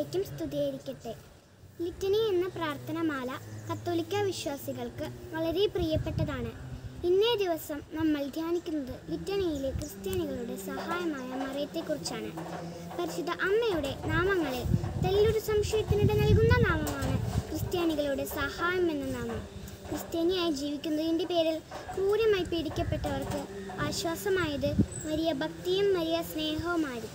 എന്നേക്കും സ്തുതിയായിരിക്കട്ടെ. ലിറ്റനി എന്ന പ്രാർത്ഥനമാല കത്തോലിക്ക വിശ്വാസികൾക്ക് വളരെ പ്രിയപ്പെട്ടതാണ്. ഇന്നേ ദിവസം നമ്മൾ ധ്യാനിക്കുന്നത് ലിറ്റനിയിലെ ക്രിസ്ത്യാനികളുടെ സഹായമായ മറിയത്തെക്കുറിച്ചാണ്. പരിശുദ്ധ അമ്മയുടെ നാമങ്ങളിൽ തെല്ലൊരു സംശയത്തിനിടെ നൽകുന്ന നാമമാണ് ക്രിസ്ത്യാനികളുടെ സഹായം എന്ന നാമം. ക്രിസ്ത്യാനിയായി ജീവിക്കുന്നതിൻ്റെ പേരിൽ ക്രൂരമായി പീഡിക്കപ്പെട്ടവർക്ക് ആശ്വാസമായത് മരിയ ഭക്തിയും മരിയ സ്നേഹവുമായിരുന്നു.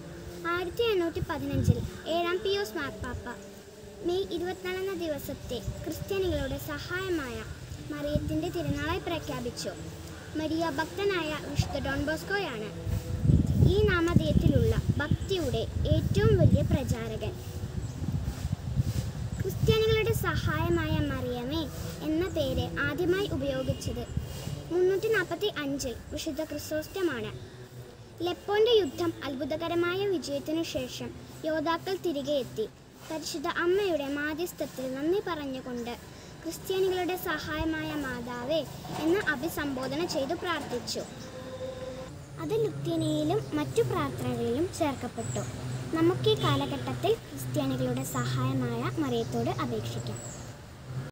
1815 7 പിയൂസ് മാർപ്പാപ്പ മെയ് 24 ദിവസത്തെ ക്രിസ്ത്യാനികളുടെ സഹായമായ മറിയത്തിൻ്റെ തിരുനാളായി പ്രഖ്യാപിച്ചു. മരിയ ഭക്തനായ വിശുദ്ധ ഡോൺ ബോസ്കോയാണ് ഈ നാമധേയത്തിലുള്ള ഭക്തിയുടെ ഏറ്റവും വലിയ പ്രചാരകൻ. ക്രിസ്ത്യാനികളുടെ സഹായമായ മറിയമേ എന്ന പേര് ആദ്യമായി ഉപയോഗിച്ചത് 345 വിശുദ്ധ ക്രിസോസ്റ്റമാണ്. ലെപ്പോന്റെ യുദ്ധം അത്ഭുതകരമായ വിജയത്തിനു ശേഷം യോദ്ധാക്കൾ തിരികെ എത്തി. പരിശുദ്ധ അമ്മയുടെ മാധ്യസ്ഥത്തിൽ നന്ദി പറഞ്ഞുകൊണ്ട് ക്രിസ്ത്യാനികളുടെ സഹായമായ മാതാവേ എന്ന് അഭിസംബോധന ചെയ്തു പ്രാർത്ഥിച്ചു. അത് ലിറ്റനിയിലും മറ്റു പ്രാർത്ഥനകളിലും ചേർക്കപ്പെട്ടു. നമുക്ക് ഈ കാലഘട്ടത്തിൽ ക്രിസ്ത്യാനികളുടെ സഹായമായ മറിയത്തോട് അപേക്ഷിക്കാം.